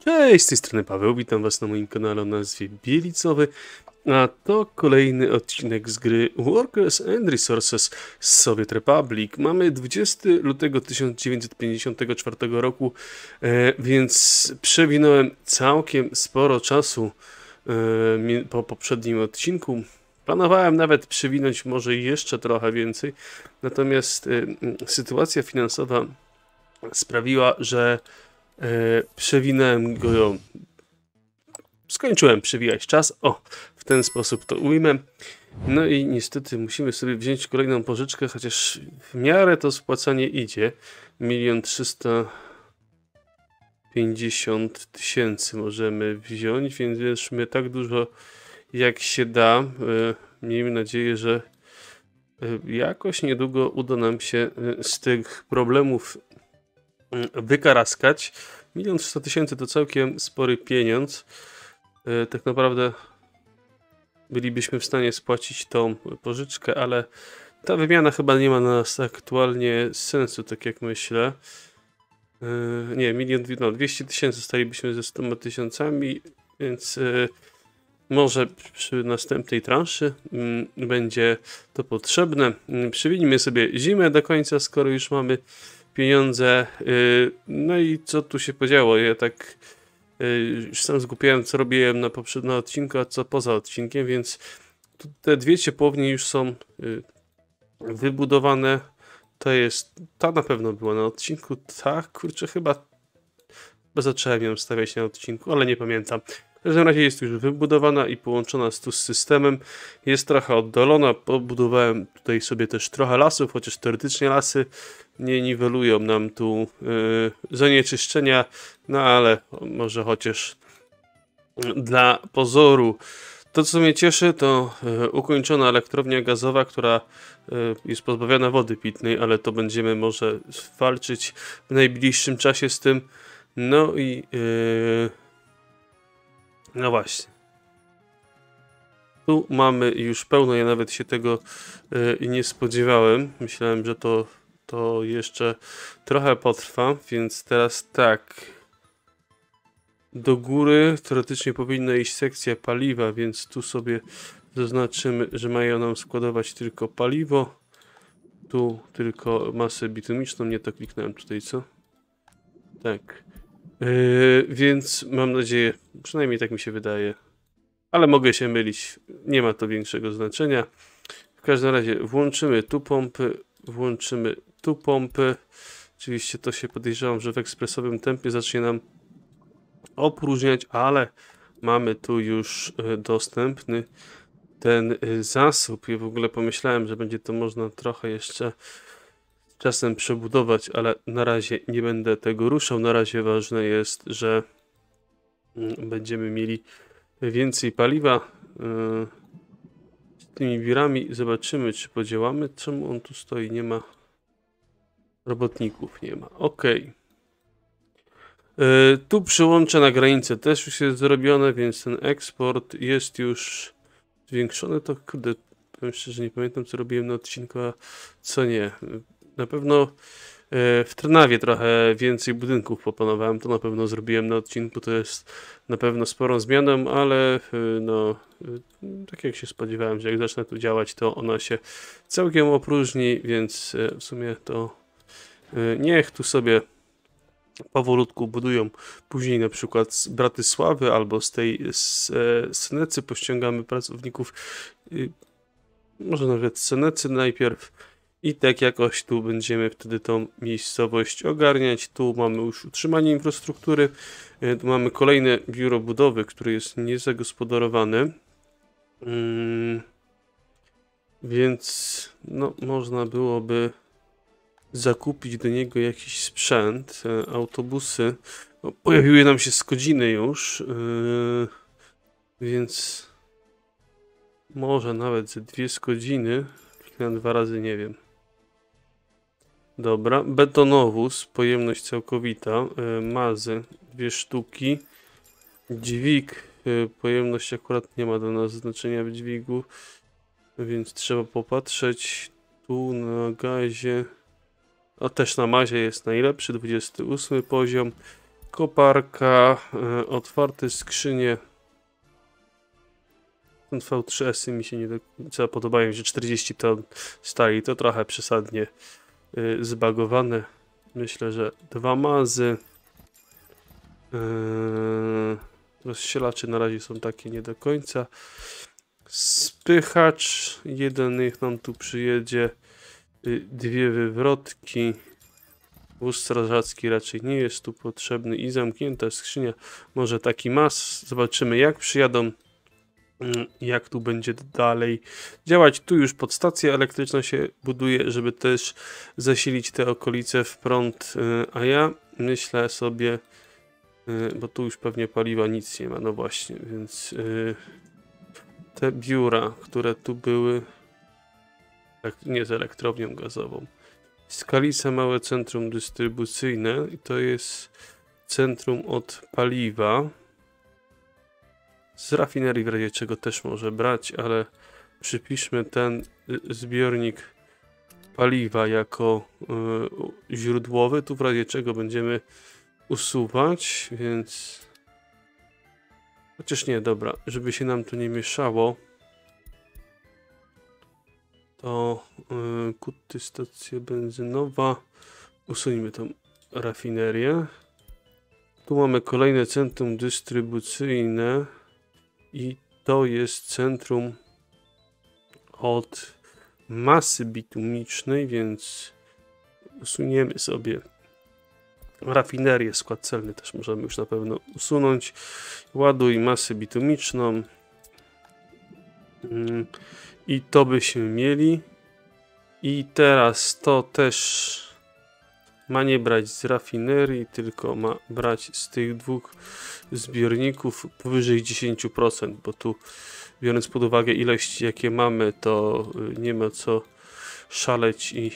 Cześć, z tej strony Paweł, witam was na moim kanale o nazwie Bielicowy, a to kolejny odcinek z gry Workers and Resources Soviet Republic. Mamy 20 lutego 1954 roku, więc przewinąłem całkiem sporo czasu po poprzednim odcinku. Planowałem nawet przewinąć może jeszcze trochę więcej, natomiast sytuacja finansowa sprawiła, że przewinąłem go. Skończyłem przewijać czas. O, w ten sposób to ujmę. No i niestety musimy sobie wziąć kolejną pożyczkę, chociaż w miarę to spłacanie idzie. 1 350 000 możemy wziąć, więc bierzmy tak dużo jak się da. Miejmy nadzieję, że jakoś niedługo uda nam się z tych problemów wykaraskać. 1 300 000 to całkiem spory pieniądz. Tak naprawdę bylibyśmy w stanie spłacić tą pożyczkę, ale ta wymiana chyba nie ma na nas aktualnie sensu, tak jak myślę. Nie, 200 000 stalibyśmy ze 100 000, więc może przy następnej transzy będzie to potrzebne. Przywinimy sobie zimę do końca, skoro już mamy pieniądze. No i co tu się podziało? Ja tak już sam zgubiłem, co robiłem na poprzednim odcinku, a co poza odcinkiem, więc te dwie ciepłownie już są wybudowane. Ta na pewno była na odcinku. Tak, kurczę, chyba zacząłem ją stawiać na odcinku, ale nie pamiętam. W każdym razie jest już wybudowana i połączona z systemem. Jest trochę oddalona. Pobudowałem tutaj sobie też trochę lasów, chociaż teoretycznie lasy nie niwelują nam tu zanieczyszczenia, no ale może chociaż dla pozoru. To, co mnie cieszy, to ukończona elektrownia gazowa, która jest pozbawiona wody pitnej, ale to będziemy może walczyć w najbliższym czasie z tym. No i no właśnie. Tu mamy już pełno, ja nawet się tego nie spodziewałem. Myślałem, że to jeszcze trochę potrwa, więc teraz tak. Do góry teoretycznie powinna iść sekcja paliwa, więc tu sobie zaznaczymy, że mają nam składować tylko paliwo. Tu tylko masę bitumiczną, nie to kliknąłem tutaj, co? Tak. Więc mam nadzieję, przynajmniej tak mi się wydaje, ale mogę się mylić, nie ma to większego znaczenia. W każdym razie włączymy tu pompy. Oczywiście to się podejrzewam, że w ekspresowym tempie zacznie nam opróżniać, ale mamy tu już dostępny ten zasób. Ja w ogóle pomyślałem, że będzie to można trochę jeszcze czasem przebudować, ale na razie nie będę tego ruszał. Na razie ważne jest, że będziemy mieli więcej paliwa. Z tymi wirami zobaczymy, czy podziałamy. Czemu on tu stoi? Nie ma robotników, nie ma. Ok. Tu przyłączę na granicę też już jest zrobione, więc ten eksport jest już zwiększony. To kurde, powiem szczerze, nie pamiętam, co robiłem na odcinku, a co nie. Na pewno w Trnawie trochę więcej budynków poplanowałem, to na pewno zrobiłem na odcinku, to jest na pewno sporą zmianą, ale no, tak jak się spodziewałem, że jak zacznę tu działać, to ona się całkiem opróżni, więc w sumie to niech tu sobie powolutku budują. Później na przykład z Bratysławy albo z tej Senecy pościągamy pracowników, może nawet z Senecy najpierw. I tak jakoś tu będziemy wtedy tą miejscowość ogarniać. Tu mamy już utrzymanie infrastruktury. Tu mamy kolejne biuro budowy, które jest niezagospodarowane. Więc no, można byłoby zakupić do niego jakiś sprzęt. Autobusy. No, pojawiły nam się Skodziny już. Więc może nawet ze 2 Skodziny. Kliknąłem 2 razy, nie wiem. Dobra, betonowóz, pojemność całkowita, mazy 2 sztuki, dźwig, pojemność akurat nie ma do nas znaczenia w dźwigu, więc trzeba popatrzeć. Tu na gazie, a też na mazie jest najlepszy, 28 poziom, koparka, otwarte skrzynie. Ten V3S mi się nie do końca podobają, że 40 ton stali, to trochę przesadnie zbagowane. Myślę, że 2 mazy. Rozsielacze na razie są takie nie do końca. Spychacz, jeden niech nam tu przyjedzie. 2 wywrotki. Wóz strażacki raczej nie jest tu potrzebny i zamknięta skrzynia. Może taki mas. Zobaczymy jak przyjadą. Jak tu będzie dalej działać. Tu już podstacja elektryczna się buduje, żeby też zasilić te okolice w prąd. A ja myślę sobie, bo tu już pewnie paliwa nic nie ma, no właśnie, więc te biura, które tu były, nie z elektrownią gazową. Skalica, małe centrum dystrybucyjne i to jest centrum od paliwa. Z rafinerii w razie czego też może brać, ale przypiszmy ten zbiornik paliwa jako źródłowy. Tu w razie czego będziemy usuwać, więc chociaż nie, dobra, żeby się nam to nie mieszało, to kuty, stacja benzynowa, usuńmy tą rafinerię. Tu mamy kolejne centrum dystrybucyjne i to jest centrum od masy bitumicznej, więc usuniemy sobie rafinerię, skład celny też możemy już na pewno usunąć. Ładuj masę bitumiczną i to byśmy mieli. I teraz to też ma nie brać z rafinerii, tylko ma brać z tych 2 zbiorników powyżej 10%, bo tu biorąc pod uwagę ilości jakie mamy, to nie ma co szaleć i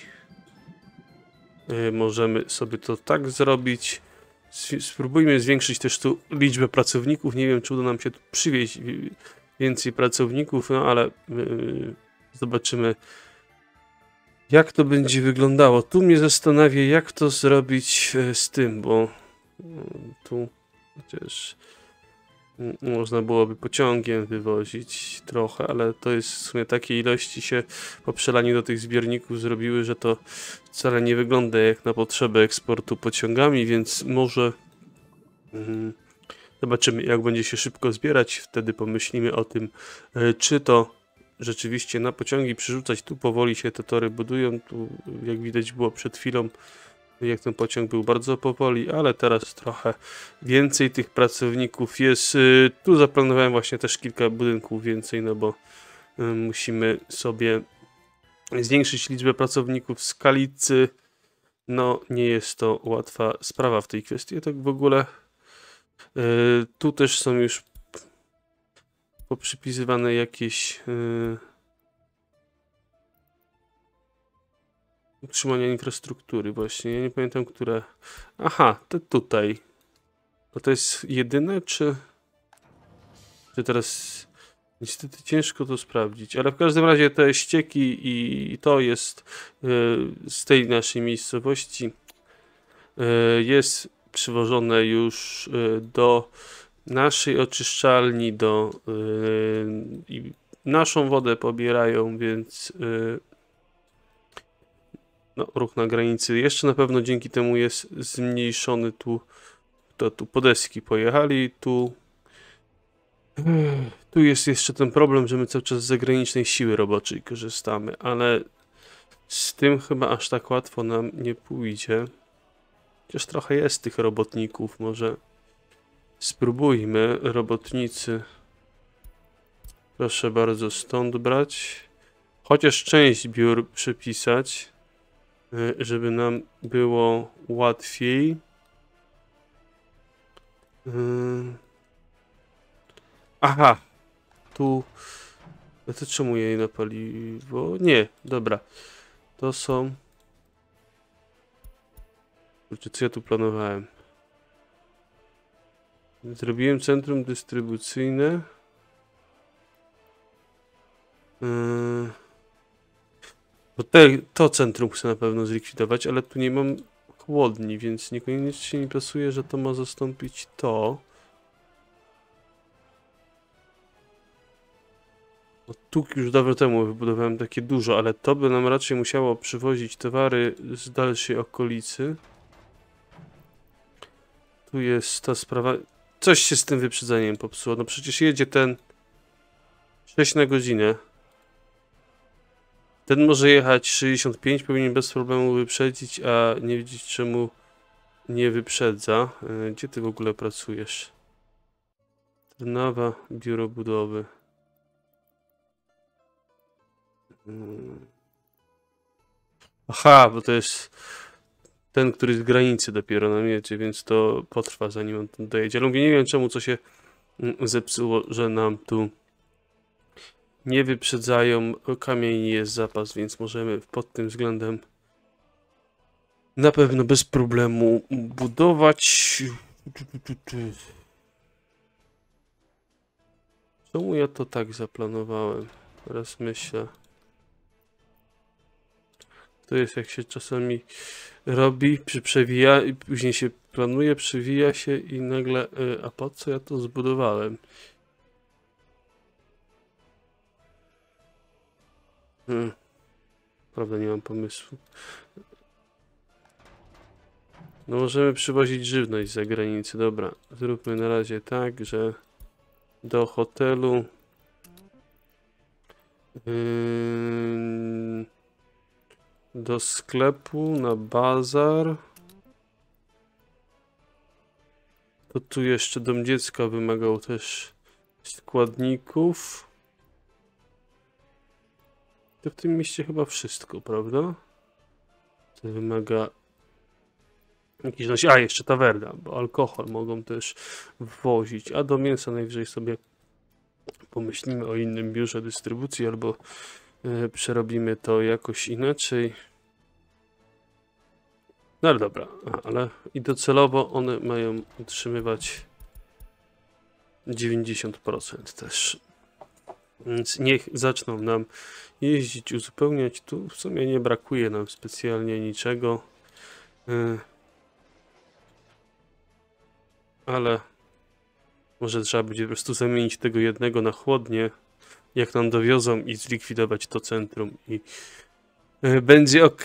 możemy sobie to tak zrobić. Spróbujmy zwiększyć też tu liczbę pracowników. Nie wiem, czy uda nam się tu przywieźć więcej pracowników, no ale zobaczymy, jak to będzie wyglądało. Tu mnie zastanawia, jak to zrobić z tym, bo tu chociaż można byłoby pociągiem wywozić trochę, ale to jest w sumie takie ilości się po przelaniu do tych zbiorników zrobiły, że to wcale nie wygląda jak na potrzeby eksportu pociągami, więc może zobaczymy jak będzie się szybko zbierać, wtedy pomyślimy o tym, czy to rzeczywiście na pociągi przerzucać. Tu powoli się te tory budują, tu jak widać było przed chwilą, jak ten pociąg był bardzo powoli, ale teraz trochę więcej tych pracowników jest. Tu zaplanowałem właśnie też kilka budynków więcej, no bo musimy sobie zwiększyć liczbę pracowników w skalicy. No nie jest to łatwa sprawa w tej kwestii. Tak w ogóle tu też są już poprzypisywane jakieś utrzymania infrastruktury właśnie. Ja nie pamiętam, które... Aha, te tutaj. No to jest jedyne, czy teraz... Niestety ciężko to sprawdzić, ale w każdym razie te ścieki i to jest z tej naszej miejscowości jest przywożone już do naszej oczyszczalni, i naszą wodę pobierają, więc no, ruch na granicy jeszcze na pewno dzięki temu jest zmniejszony. Tu podeski pojechali, tu jest jeszcze ten problem, że my cały czas z zagranicznej siły roboczej korzystamy, ale z tym chyba aż tak łatwo nam nie pójdzie. Chociaż trochę jest tych robotników, może spróbujmy. Robotnicy, proszę bardzo stąd brać. Chociaż część biur przypisać, żeby nam było łatwiej. Aha, tu... No to czemu jej na paliwo? Nie, dobra. To są... Kurczę, co ja tu planowałem? Zrobiłem centrum dystrybucyjne. Bo to centrum chcę na pewno zlikwidować, ale tu nie mam chłodni, więc niekoniecznie mi pasuje, że to ma zastąpić to. Tu już dawno temu wybudowałem takie dużo, ale to by nam raczej musiało przywozić towary z dalszej okolicy. Tu jest ta sprawa... Coś się z tym wyprzedzeniem popsuło. No przecież jedzie ten 6 na godzinę. Ten może jechać 65, powinien bez problemu wyprzedzić, a nie widzieć czemu nie wyprzedza. Gdzie ty w ogóle pracujesz? Trnawa, biuro budowy. Aha, bo to jest ten, który z granicy dopiero nam jedzie, więc to potrwa, zanim on tam dojedzie. Ale mówię, nie wiem czemu, co się zepsuło, że nam tu nie wyprzedzają. Kamień jest zapas, więc możemy pod tym względem na pewno bez problemu budować. Czemu ja to tak zaplanowałem? Teraz myślę. To jest jak się czasami robi, przewija i później się planuje, przewija się i nagle, a po co ja to zbudowałem? Prawda, nie mam pomysłu. No możemy przywozić żywność z zagranicy, dobra. Zróbmy na razie tak, że do hotelu do sklepu, na bazar. To tu jeszcze dom dziecka wymagał też składników. To w tym mieście chyba wszystko, prawda? To wymaga jakiś... A, jeszcze tawerna, bo alkohol mogą też wwozić. A do mięsa najwyżej sobie pomyślimy o innym biurze dystrybucji albo przerobimy to jakoś inaczej. No ale dobra, ale i docelowo one mają utrzymywać 90% też. Więc niech zaczną nam jeździć, uzupełniać. Tu w sumie nie brakuje nam specjalnie niczego. Ale może trzeba będzie po prostu zamienić tego jednego na chłodnie, jak nam dowiozą i zlikwidować to centrum i będzie ok.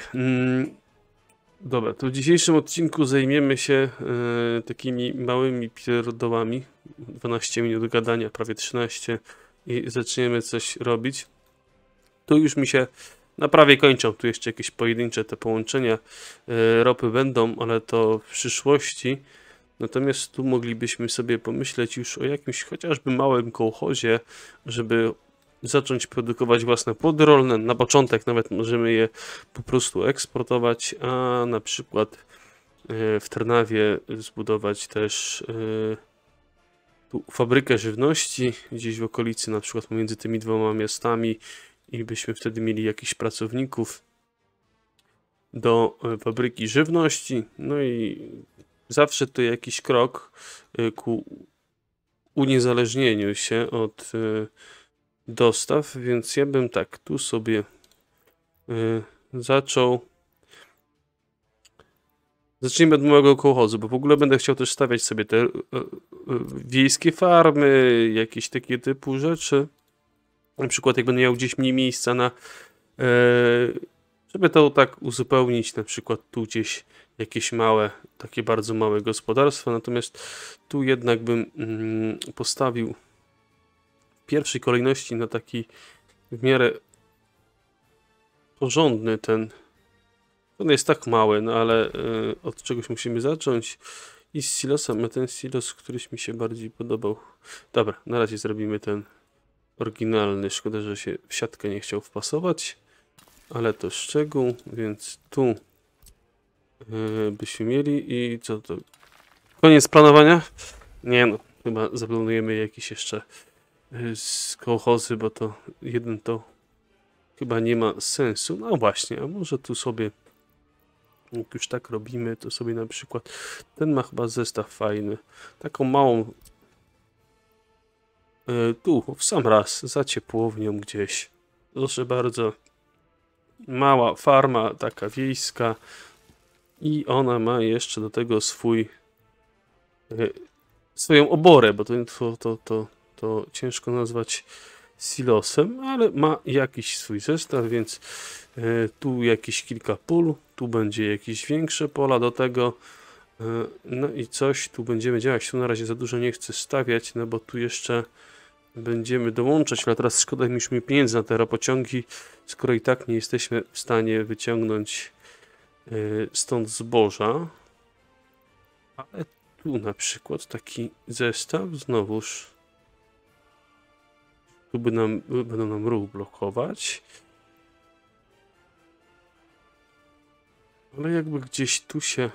Dobra, to w dzisiejszym odcinku zajmiemy się takimi małymi pierdołami. 12 minut gadania, prawie 13 i zaczniemy coś robić. Tu już mi się prawie kończą, tu jeszcze jakieś pojedyncze te połączenia ropy będą, ale to w przyszłości. Natomiast tu moglibyśmy sobie pomyśleć już o jakimś chociażby małym kołchozie, żeby zacząć produkować własne płody rolne. Na początek nawet możemy je po prostu eksportować, a na przykład w Trnawie zbudować też tu fabrykę żywności gdzieś w okolicy, na przykład pomiędzy tymi dwoma miastami i byśmy wtedy mieli jakichś pracowników do fabryki żywności. No i zawsze to jakiś krok ku uniezależnieniu się od dostaw, więc ja bym tak tu sobie zaczął. Zacznijmy od małego kołchozu, bo w ogóle będę chciał też stawiać sobie te wiejskie farmy, jakieś takie typu rzeczy. Na przykład jak będę miał gdzieś mniej miejsca na żeby to tak uzupełnić, na przykład tu gdzieś jakieś małe, takie bardzo małe gospodarstwa, natomiast tu jednak bym postawił w pierwszej kolejności na taki w miarę porządny ten. On jest tak mały, no ale od czegoś musimy zacząć. I z silosem, a ten silos któryś mi się bardziej podobał. Dobra, na razie zrobimy ten oryginalny. Szkoda, że się w siatkę nie chciał wpasować, ale to szczegół, więc tu byśmy mieli i co to? Koniec planowania? Nie no, chyba zaplanujemy jakiś jeszcze z kołchozy, bo to jeden to chyba nie ma sensu. No właśnie, a może tu sobie, jak już tak robimy, to sobie na przykład ten ma chyba zestaw fajny. Taką małą tu w sam raz za ciepłownią gdzieś. Proszę bardzo. Mała farma, taka wiejska. I ona ma jeszcze do tego swoją oborę, bo to ciężko nazwać silosem, ale ma jakiś swój zestaw, więc tu jakieś kilka pól, tu będzie jakieś większe pola do tego. No i coś tu będziemy działać. Tu na razie za dużo nie chcę stawiać, no bo tu jeszcze będziemy dołączać, ale teraz szkoda mi pieniędzy na te ropociągi, skoro i tak nie jesteśmy w stanie wyciągnąć stąd zboża. Ale tu na przykład taki zestaw, znowuż tu będą nam ruch blokować. Ale jakby gdzieś tu się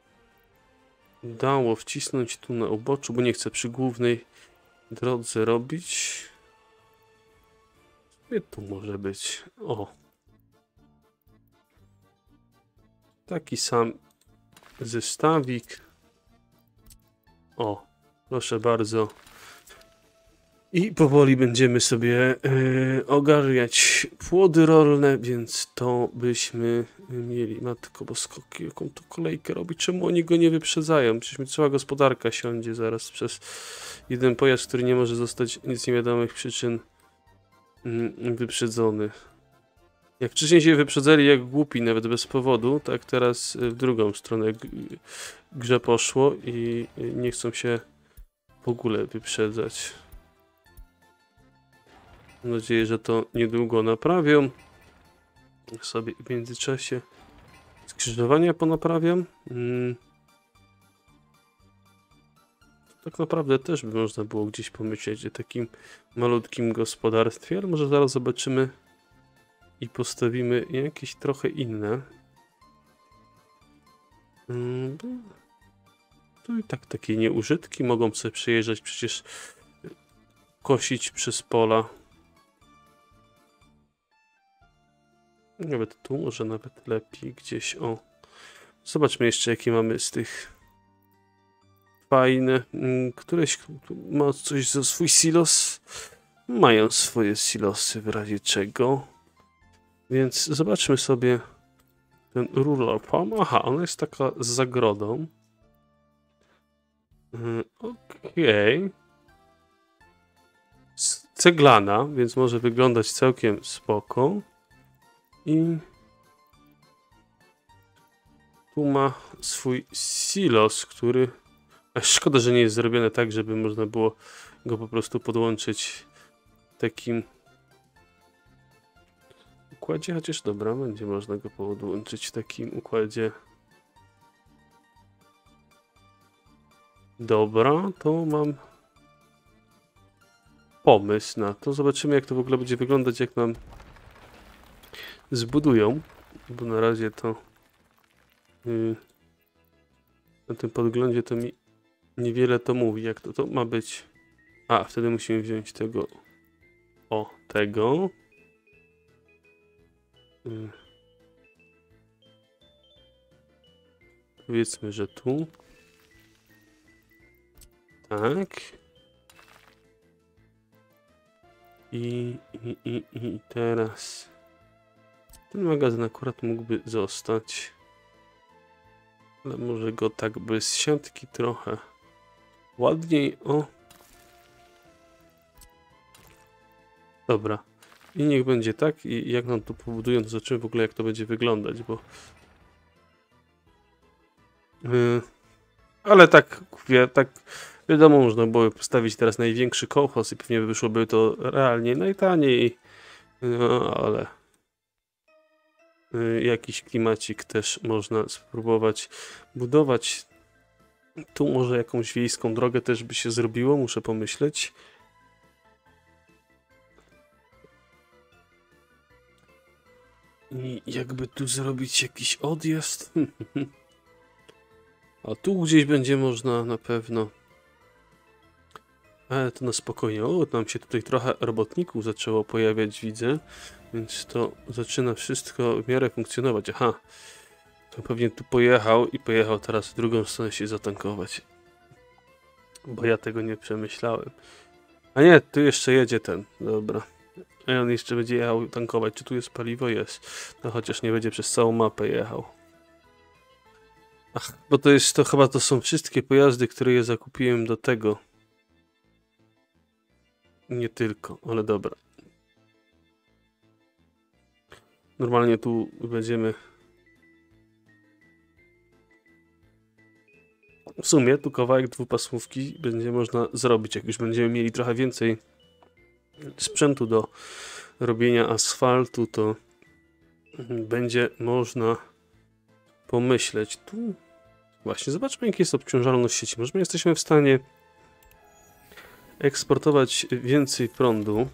dało wcisnąć tu na uboczu, bo nie chcę przy głównej drodze robić. Gdzie tu może być? O! Taki sam zestawik. O, proszę bardzo. I powoli będziemy sobie ogarniać płody rolne, więc to byśmy mieli. Matko bosko, jaką to kolejkę robi? Czemu oni go nie wyprzedzają? Przecież mi cała gospodarka siądzie zaraz przez jeden pojazd, który nie może zostać z niewiadomych przyczyn wyprzedzony. Jak wcześniej się wyprzedzali jak głupi, nawet bez powodu, tak teraz w drugą stronę grze poszło i nie chcą się w ogóle wyprzedzać. Mam nadzieję, że to niedługo naprawią. Sobie w międzyczasie skrzyżowania ponaprawiam. Tak naprawdę też by można było gdzieś pomyśleć o takim malutkim gospodarstwie, ale może zaraz zobaczymy i postawimy jakieś trochę inne. Tu i tak takie nieużytki mogą sobie przejeżdżać, przecież kosić przez pola. Nawet tu, może nawet lepiej gdzieś, o. Zobaczmy jeszcze, jakie mamy z tych fajne. Któreś ma coś za swój silos. Mają swoje silosy w razie czego. Więc zobaczmy sobie ten rural farm. Aha, ona jest taka z zagrodą. Okej. Ceglana, więc może wyglądać całkiem spoko. I tu ma swój silos, który... Szkoda, że nie jest zrobione tak, żeby można było go po prostu podłączyć w takim układzie, chociaż dobra, będzie można go podłączyć w takim układzie. Dobra, to mam pomysł na to. Zobaczymy, jak to w ogóle będzie wyglądać, jak nam zbudują, bo na razie to na tym podglądzie to mi niewiele to mówi, jak to ma być. A, wtedy musimy wziąć tego, tego. Powiedzmy, że tu. Tak. I teraz ten magazyn akurat mógłby zostać. Ale może go tak bez siatki trochę ładniej. O. Dobra. I niech będzie tak. I jak nam to pobudują, to zobaczymy w ogóle, jak to będzie wyglądać, bo... ale tak wiadomo, można było postawić teraz największy kołchoz i pewnie wyszłoby to realnie najtaniej. No, ale... jakiś klimacik też można spróbować budować. Tu może jakąś wiejską drogę też by się zrobiło, muszę pomyśleć. I jakby tu zrobić jakiś odjazd. A tu gdzieś będzie można na pewno. Ale to na spokojnie. O, nam się tutaj trochę robotników zaczęło pojawiać, widzę. Więc to zaczyna wszystko w miarę funkcjonować. Aha. To pewnie tu pojechał i pojechał teraz w drugą stronę się zatankować. Bo ja tego nie przemyślałem. A nie, tu jeszcze jedzie ten. Dobra. A on jeszcze będzie jechał tankować. Czy tu jest paliwo? Jest. No chociaż nie będzie przez całą mapę jechał. Ach, bo to jest to chyba to są wszystkie pojazdy, które je zakupiłem do tego. Nie tylko, ale dobra. Normalnie tu będziemy... W sumie tu kawałek dwupasmówki będzie można zrobić, jak już będziemy mieli trochę więcej sprzętu do robienia asfaltu, to będzie można pomyśleć. Tu właśnie, zobaczmy jaka jest obciążalność sieci. Może my jesteśmy w stanie eksportować więcej prądu.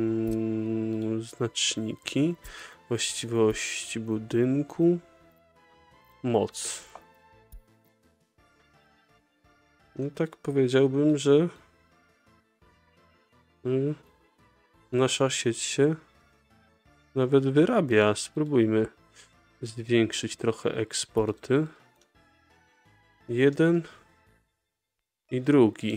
Znaczniki, właściwości budynku, moc. No tak powiedziałbym, że nasza sieć się nawet wyrabia. Spróbujmy zwiększyć trochę eksporty. Jeden i drugi.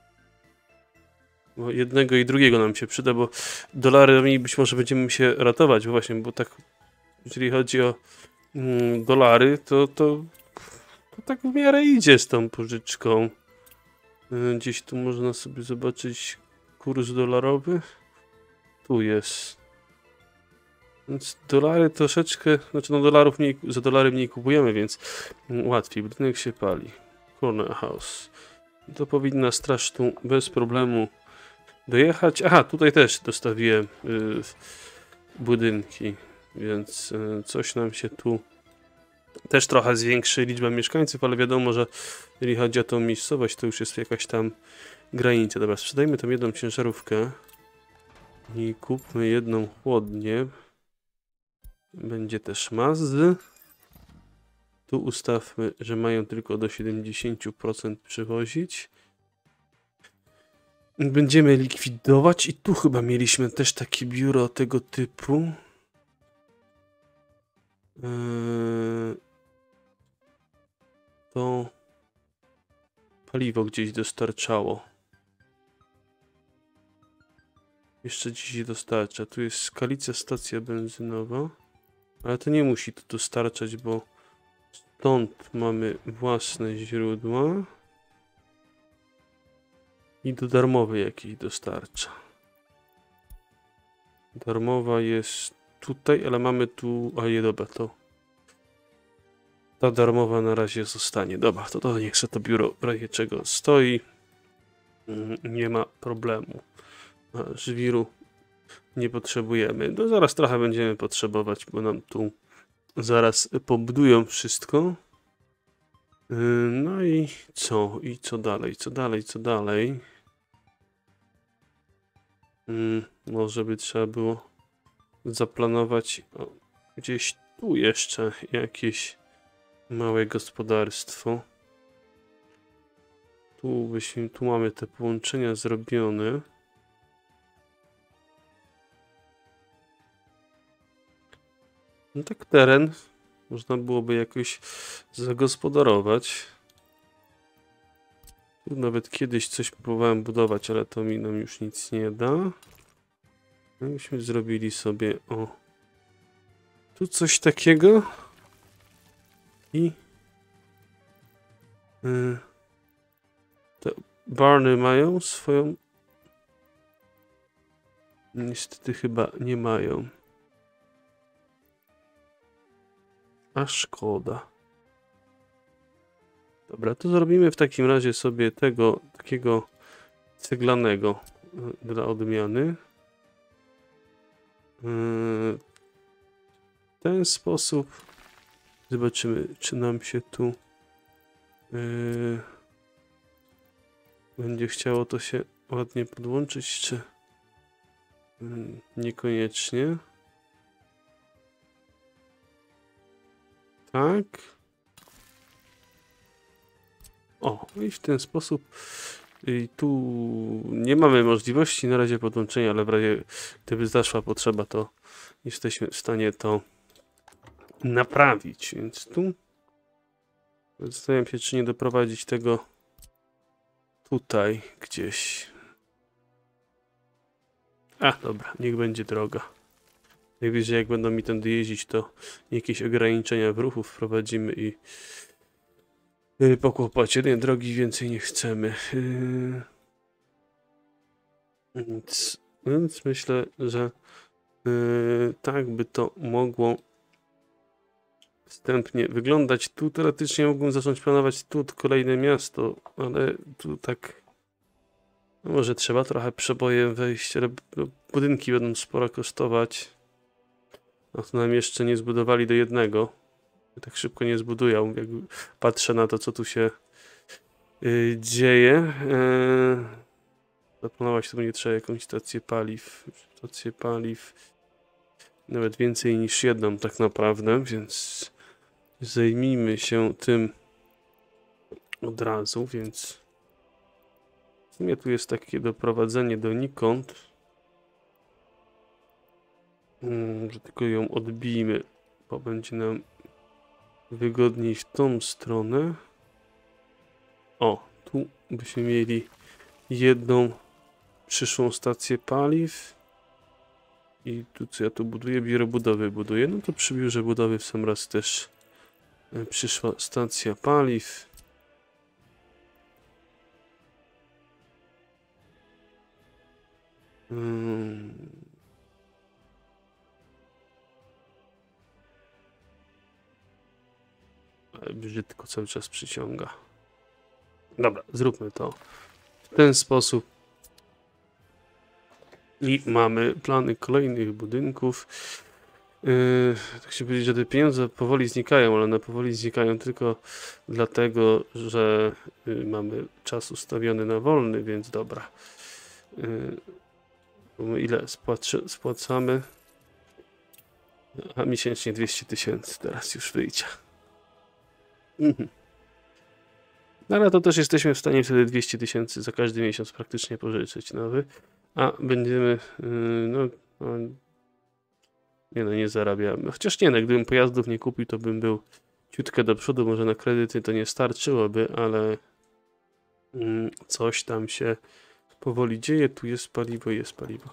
Bo jednego i drugiego nam się przyda, bo dolarami być może będziemy się ratować, bo właśnie, bo tak, jeżeli chodzi o dolary, to tak w miarę idzie z tą pożyczką. Gdzieś tu można sobie zobaczyć kurs dolarowy. Tu jest. Więc dolary troszeczkę, znaczy no dolarów mniej, za dolary mniej kupujemy, więc łatwiej. Budynek się pali. Corner house. To powinna straż tu bez problemu dojechać. Aha, tutaj też dostawiłem budynki, więc coś nam się tu też trochę zwiększy liczba mieszkańców, ale wiadomo, że jeżeli chodzi o tą miejscowość, to już jest jakaś tam granica. Dobra, sprzedajmy tą jedną ciężarówkę i kupmy jedną chłodnię. Będzie też Mazdy. Tu ustawmy, że mają tylko do 70% przywozić. Będziemy likwidować i tu chyba mieliśmy też takie biuro tego typu. To paliwo gdzieś dostarczało. Jeszcze dziś dostarcza. Tu jest Skalica stacja benzynowa. Ale to nie musi tu dostarczać, bo stąd mamy własne źródła. I do darmowej jakiej dostarcza. Darmowa jest tutaj, ale mamy tu... A nie, dobra, to... Ta darmowa na razie zostanie. Dobra, to niech se to biuro w razie czego stoi. Nie ma problemu. A żwiru nie potrzebujemy. No zaraz trochę będziemy potrzebować, bo nam tu zaraz pobudują wszystko. No i co? I co dalej? Co dalej? Co dalej? Może by trzeba było zaplanować gdzieś tu jeszcze jakieś małe gospodarstwo. Tu mamy te połączenia zrobione. No tak teren można byłoby jakoś zagospodarować. Tu nawet kiedyś coś próbowałem budować, ale to mi nam już nic nie da. No myśmy zrobili sobie tu coś takiego. I te barny mają swoją... Niestety chyba nie mają. A szkoda. Dobra, to zrobimy w takim razie sobie tego takiego ceglanego dla odmiany. W ten sposób zobaczymy, czy nam się tu będzie chciało to się ładnie podłączyć, czy niekoniecznie. Tak. I w ten sposób tu nie mamy możliwości na razie podłączenia, ale w razie gdyby zaszła potrzeba, to jesteśmy w stanie to naprawić. Więc tu zastanawiam się, czy nie doprowadzić tego tutaj gdzieś. Dobra, niech będzie droga. Najwyżej jak będą mi tędy jeździć, to jakieś ograniczenia w ruchu wprowadzimy i po kłopocie. Nie, drogi więcej nie chcemy. Więc myślę, że tak by to mogło wstępnie wyglądać. Tu teoretycznie mógłbym zacząć planować tu kolejne miasto, ale tu tak no może trzeba trochę przebojem wejść, ale budynki będą sporo kosztować. A to nam jeszcze nie zbudowali do jednego. Tak szybko nie zbudują, jak patrzę na to, co tu się dzieje. Zaplanować to będzie trzeba jakąś stację paliw. Stację paliw. Nawet więcej niż jedną tak naprawdę, więc zajmijmy się tym od razu, więc w sumie tu jest takie doprowadzenie donikąd, że tylko ją odbijmy, bo będzie nam wygodniej w tą stronę. O, tu byśmy mieli jedną przyszłą stację paliw. I tu co ja tu buduję? Biuro budowy buduję. No to przy biurze budowy w sam raz też przyszła stacja paliw. Brzydko cały czas przyciąga. Dobra, zróbmy to w ten sposób. I mamy plany kolejnych budynków. Tak się powiedzieć, że te pieniądze powoli znikają, ale one powoli znikają tylko dlatego, że mamy czas ustawiony na wolny, więc dobra. Ile spłacamy? A miesięcznie 200 000 teraz już wyjdzie. No ale to też jesteśmy w stanie wtedy 200 000 za każdy miesiąc praktycznie pożyczyć nowy. A będziemy, nie zarabiamy. Chociaż nie, gdybym pojazdów nie kupił, to bym był ciutkę do przodu. Może na kredyty to nie starczyłoby, ale coś tam się powoli dzieje. Tu jest paliwo, jest paliwo.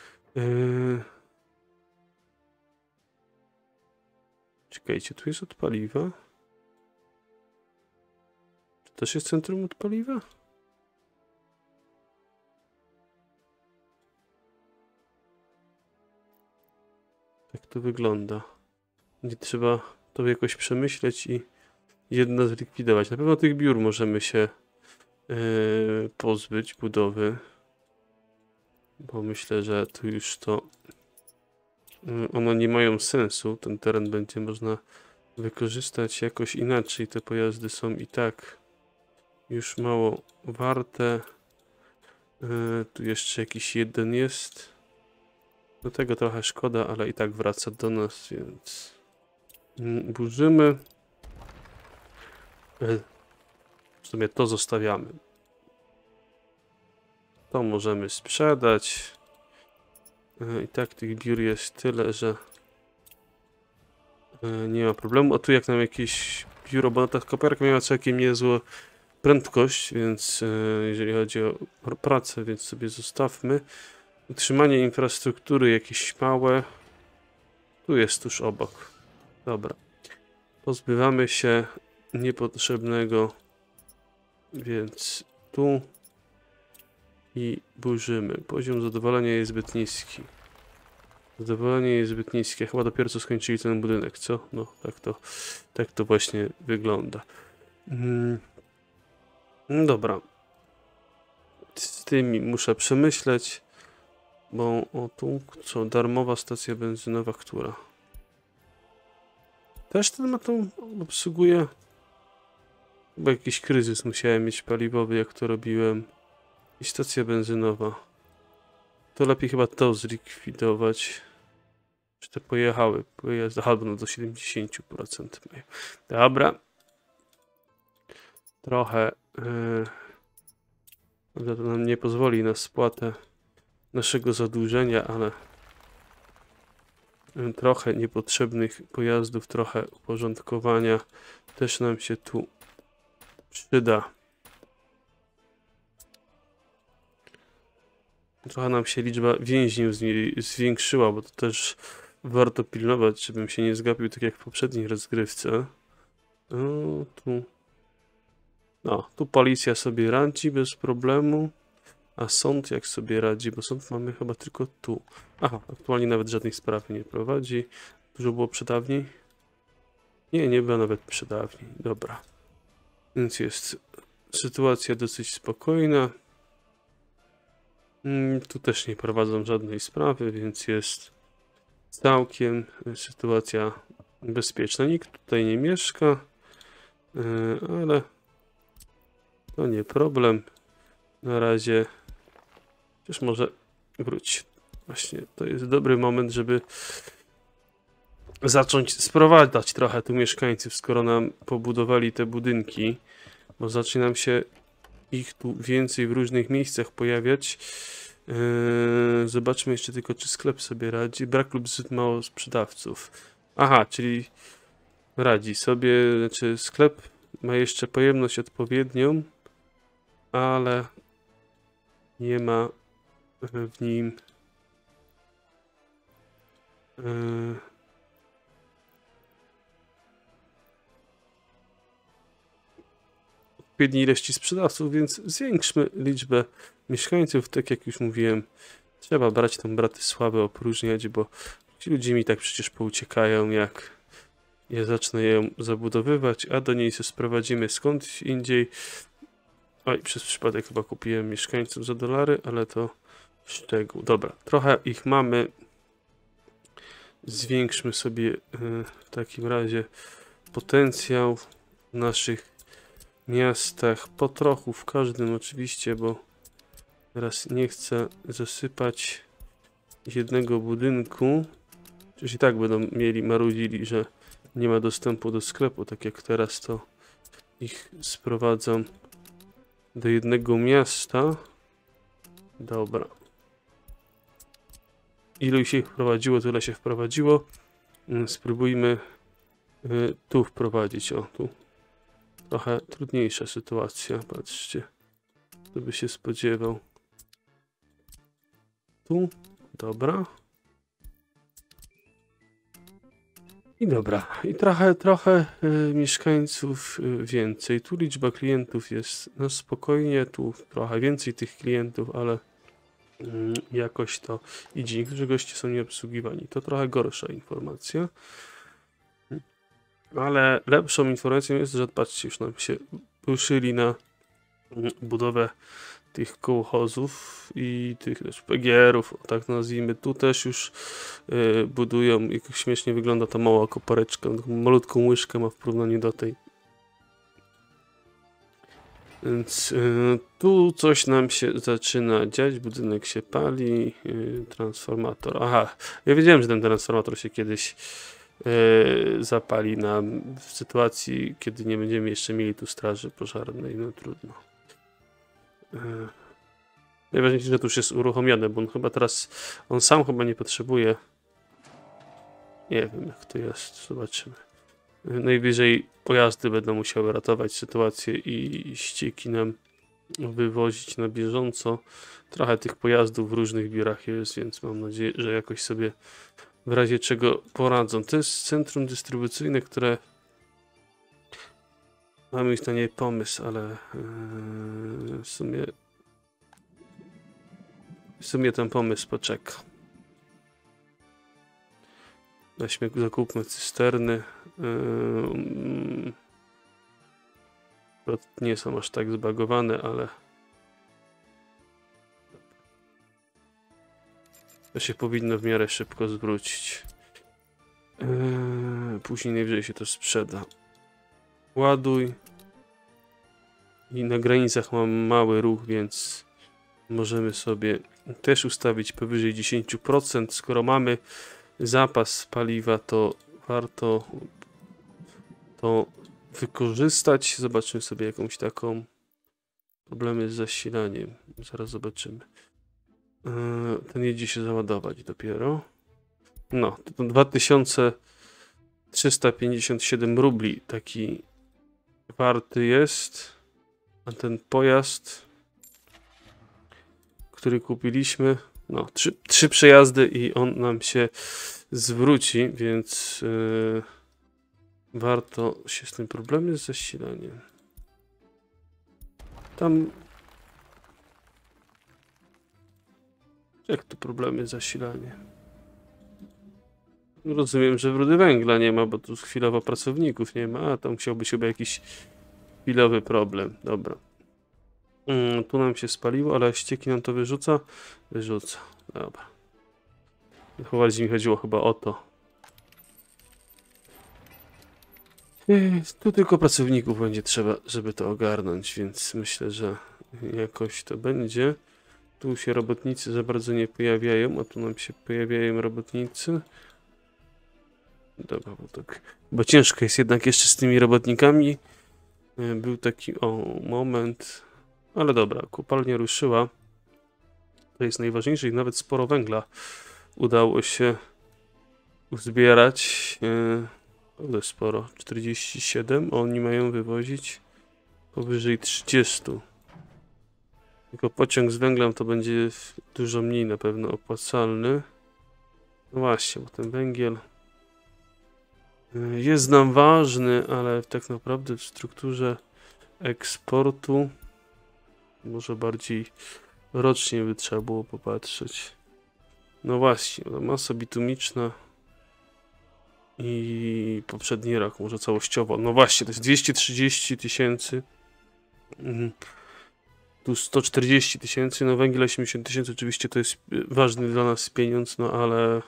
Czekajcie, tu jest od paliwa. Czy też jest centrum od paliwa? Tak to wygląda. Nie trzeba to jakoś przemyśleć i jedno zlikwidować. Na pewno tych biur możemy się pozbyć budowy. Bo myślę, że tu już to one nie mają sensu. Ten teren będzie można wykorzystać jakoś inaczej. Te pojazdy są i tak już mało warte. Tu jeszcze jakiś jeden jest. Do tego trochę szkoda, ale i tak wraca do nas, więc burzymy. W sumie to zostawiamy. To możemy sprzedać. I tak tych biur jest tyle, że nie ma problemu. A tu jak nam jakieś biuro, bo ta koparka miała całkiem niezłą prędkość, więc jeżeli chodzi o pracę, więc sobie zostawmy. Utrzymanie infrastruktury jakieś małe. Tu jest tuż obok. Dobra. Pozbywamy się niepotrzebnego, więc tu i burzymy. Poziom zadowolenia jest zbyt niski. Zadowolenie jest zbyt niskie. Chyba dopiero co skończyli ten budynek, co? No, tak to właśnie wygląda. No dobra. Z tymi muszę przemyśleć, bo o tu, co? Darmowa stacja benzynowa, która? Też ten ma tą obsługuje? Chyba jakiś kryzys musiałem mieć paliwowy, jak to robiłem. I stacja benzynowa. To lepiej chyba to zlikwidować. Czy te pojechały? Pojazdy albo no do 70% mają. Dobra. Trochę to nam nie pozwoli na spłatę naszego zadłużenia, ale trochę niepotrzebnych pojazdów, trochę uporządkowania też nam się tu przyda. Trochę nam się liczba więźniów zwiększyła, bo to też warto pilnować, żebym się nie zgapił tak jak w poprzedniej rozgrywce. O, tu No, tu policja sobie radzi bez problemu. A sąd jak sobie radzi? Bo sąd mamy chyba tylko tu. Aha, aktualnie nawet żadnej sprawy nie prowadzi. Dużo było przedawniej? Nie, nie było nawet przedawniej. Dobra. Więc jest sytuacja dosyć spokojna. Tu też nie prowadzą żadnej sprawy, więc jest całkiem sytuacja bezpieczna. Nikt tutaj nie mieszka, ale to nie problem. Na razie też może wróć. Właśnie to jest dobry moment, żeby zacząć sprowadzać trochę tu mieszkańców, skoro nam pobudowali te budynki, bo zacznie nam się ich tu więcej w różnych miejscach pojawiać. Zobaczmy jeszcze tylko, czy sklep sobie radzi. Brak lub zbyt mało sprzedawców. Aha, czyli radzi sobie, znaczy sklep ma jeszcze pojemność odpowiednią, ale nie ma w nim odpowiedniej ilości sprzedawców, więc zwiększmy liczbę mieszkańców. Tak jak już mówiłem, trzeba brać tą Bratysławę, opróżniać, bo ci ludzie mi tak przecież pouciekają, jak ja zacznę ją zabudowywać, a do niej się sprowadzimy skądś indziej. Oj, przez przypadek chyba kupiłem mieszkańców za dolary, ale to szczegół. Dobra, trochę ich mamy. Zwiększmy sobie w takim razie potencjał w naszych miastach. Po trochu w każdym oczywiście, bo teraz nie chcę zasypać jednego budynku. Przecież i tak będą mieli, marudzili, że nie ma dostępu do sklepu, tak jak teraz to ich sprowadzam do jednego miasta. Dobra. Ilu się ich wprowadziło, tyle się wprowadziło. Spróbujmy tu wprowadzić. O, tu. Trochę trudniejsza sytuacja, patrzcie. Kto by się spodziewał. Tu. Dobra. I dobra. I trochę mieszkańców więcej. Tu liczba klientów jest no spokojnie. Tu trochę więcej tych klientów, ale jakoś to idzie. Niektórzy goście są nieobsługiwani. To trochę gorsza informacja. Ale lepszą informacją jest, że patrzcie, już nam się ruszyli na budowę tych kołchozów i tych też PGR-ów, tak nazwijmy. Tu też już budują, jak śmiesznie wygląda ta mała kopareczka, taką malutką łyżkę ma w porównaniu do tej. Więc tu coś nam się zaczyna dziać, budynek się pali, transformator. Aha, ja wiedziałem, że ten transformator się kiedyś zapali nam w sytuacji, kiedy nie będziemy jeszcze mieli tu straży pożarnej. No trudno. Najważniejsze, że to już jest uruchomione, bo on chyba teraz, on sam chyba nie potrzebuje. Nie wiem jak to jest, zobaczymy. Najwyżej pojazdy będą musiały ratować sytuację i ścieki nam wywozić na bieżąco. Trochę tych pojazdów w różnych biurach jest, więc mam nadzieję, że jakoś sobie w razie czego poradzą. To jest centrum dystrybucyjne, które mamy już na nie pomysł, ale w sumie ten pomysł poczeka. Weźmy, zakupmy cysterny. Nie są aż tak zbagowane, ale to się powinno w miarę szybko zwrócić. Później najwyżej się to sprzeda. Ładuj. I na granicach mam mały ruch, więc możemy sobie też ustawić powyżej 10%. Skoro mamy zapas paliwa, to warto to wykorzystać. Zobaczmy sobie jakąś taką problemy z zasilaniem. Zaraz zobaczymy. Ten jedzie się załadować dopiero. No, to 2357 rubli taki warty jest. A ten pojazd, który kupiliśmy, no, trzy przejazdy i on nam się zwróci, więc warto się z tym problemy z zasilaniem. tam... Jak tu problemy z zasilaniem? Rozumiem, że rudy węgla nie ma, bo tu chwilowo pracowników nie ma, a tam chciałby się jakiś chwilowy problem. Dobra. Tu nam się spaliło, ale ścieki nam to wyrzuca? Wyrzuca. Dobra. Bardziej mi chodziło chyba o to. Tu tylko pracowników będzie trzeba, żeby to ogarnąć, więc myślę, że jakoś to będzie. Tu się robotnicy za bardzo nie pojawiają, a tu nam się pojawiają robotnicy. Dobra, bo ciężko jest jednak jeszcze z tymi robotnikami. Był taki moment, ale dobra, kopalnia ruszyła. To jest najważniejsze i nawet sporo węgla udało się uzbierać. Naprawdę sporo, 47, oni mają wywozić powyżej 30. Tylko pociąg z węglem to będzie dużo mniej na pewno opłacalny. No właśnie, bo ten węgiel jest nam ważny, ale tak naprawdę w strukturze eksportu może bardziej rocznie by trzeba było popatrzeć. No właśnie, masa bitumiczna i poprzedni rok, może całościowo. No właśnie, to jest 230 000. Tu 140 000, no węgiel 80 000, oczywiście to jest ważny dla nas pieniądz, no ale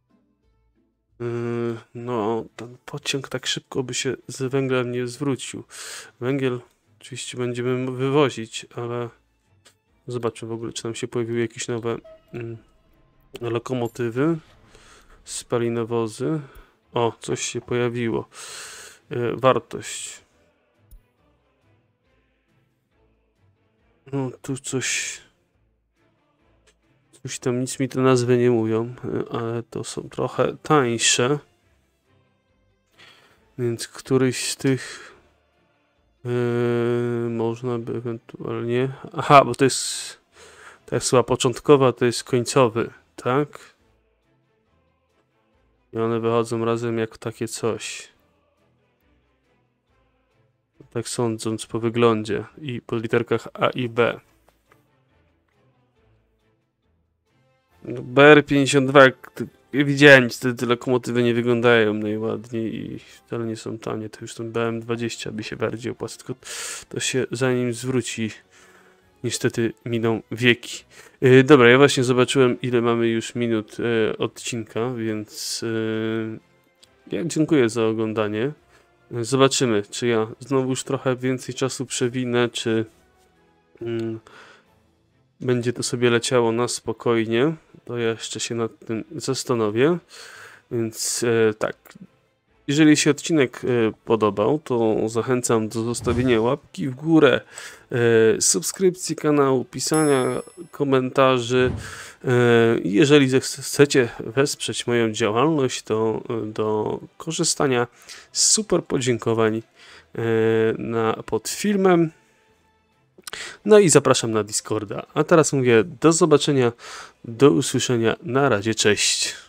no ten pociąg tak szybko by się z węglem nie zwrócił. Węgiel oczywiście będziemy wywozić, ale zobaczmy w ogóle, czy nam się pojawiły jakieś nowe lokomotywy, spalinowozy. O, coś się pojawiło. Wartość. No, tu coś tam, nic mi te nazwy nie mówią, ale to są trochę tańsze. Więc któryś z tych można by ewentualnie... Aha, bo to jest chyba początkowa, to jest końcowy, tak? I one wychodzą razem jak takie coś. Tak sądząc po wyglądzie i po literkach A i B. No, BR52, widziałem, że te lokomotywy nie wyglądają najładniej i wcale nie są tanie. To już ten BM20 by się bardziej opłacał, tylko to się zanim zwróci. Niestety miną wieki. Dobra, ja właśnie zobaczyłem, ile mamy już minut odcinka, więc ja dziękuję za oglądanie. Zobaczymy, czy ja znowu już trochę więcej czasu przewinę, czy będzie to sobie leciało na spokojnie. To ja jeszcze się nad tym zastanowię. Więc tak, jeżeli się odcinek podobał, to zachęcam do zostawienia łapki w górę, subskrypcji kanału, pisania komentarzy. Jeżeli chcecie wesprzeć moją działalność, to do korzystania z super podziękowań pod filmem. No i zapraszam na Discorda. A teraz mówię do zobaczenia, do usłyszenia. Na razie, cześć.